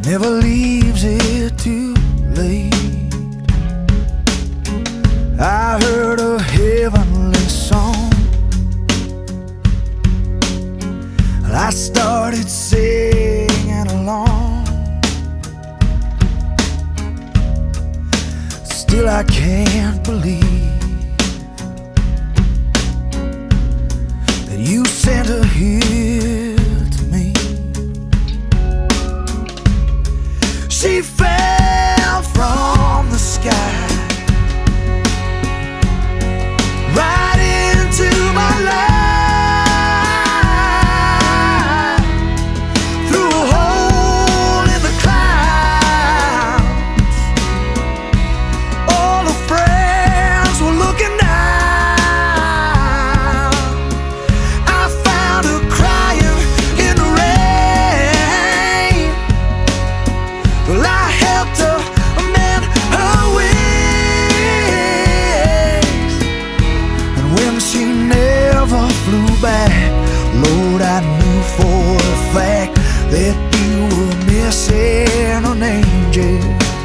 never leaves it too late. I heard a heavenly song, and I started singing along. Still I can't believe that you sent her here to me. She fell from the sky right into my life, through a hole in the clouds. All her friends were looking out. I found her crying in the rain. Well, I helped her mend her wings, and when she never flew back, Lord, I knew for a fact that you were missing an angel.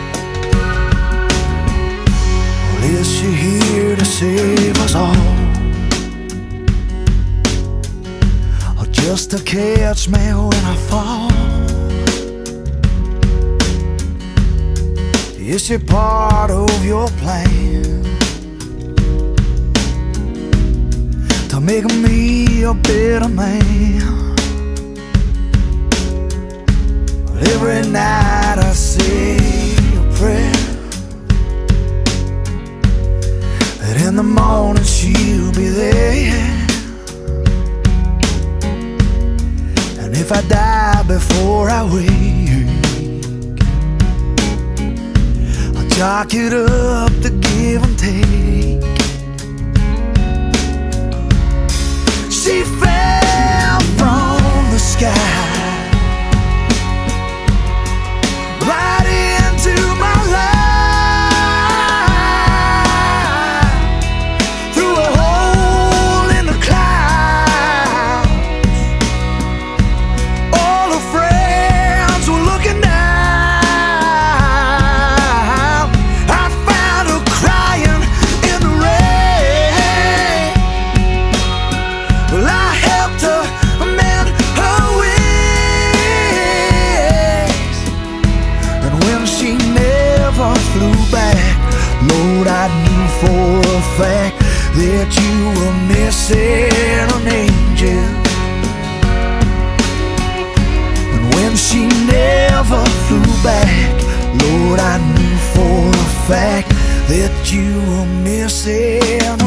Well, is she here to save us all, or just to catch me when I fall? Is she part of your plan to make me a better man? Well, every night I say a prayer that in the morning she'll be there. And if I die before I wake, chalk it up to give and take. She fell from the sky right into my life, through a hole in the clouds. All her friends were looking down. Lord, I knew for a fact that you were missing an angel. And when she never flew back, Lord, I knew for a fact that you were missing